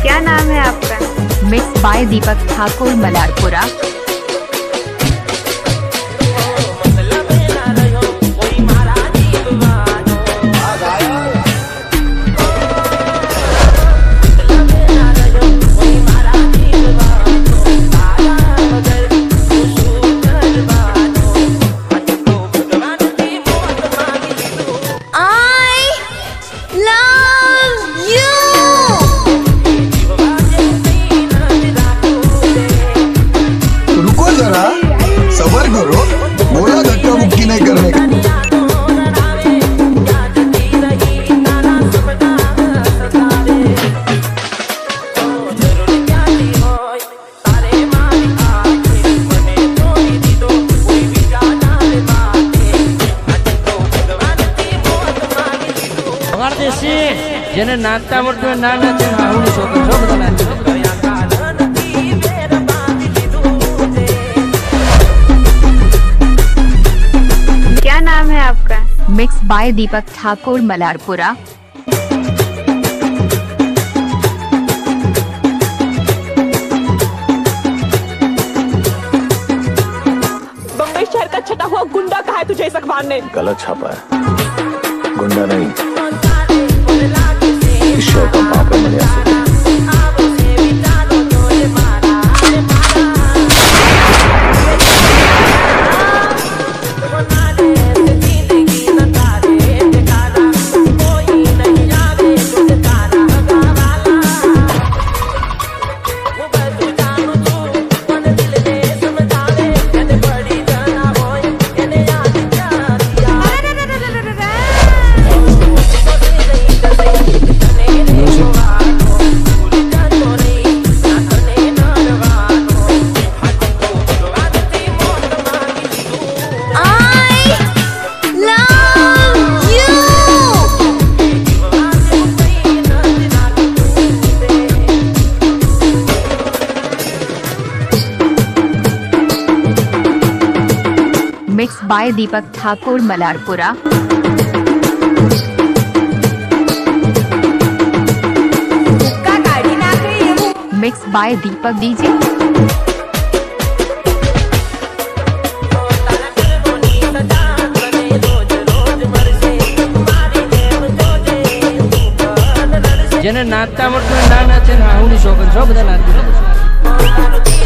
क्या नाम है आपका? Mix by Deepak Thakur Malarpura. सबर करो, बोला धक्का मुक्की नहीं करने का। જેને નાચતા આવડતું હોય ના નાચે આવું શોખ છો બધા નાચે। क्या नाम है आपका? Mix by Deepak Thakur Malarpura. बम्बई शहर का छटा हुआ गुंडा कहा है तुझे इस अखबार ने? गलत छापा है, गुंडा नहीं, ईश्वर का पाप है मनिया से। Mix by Deepak Thakur Malarpura. Mix by Deepak DJ. જેને નાચતા આવડતું હોય ના નાચે આવું શોખ છો બધા નાચે।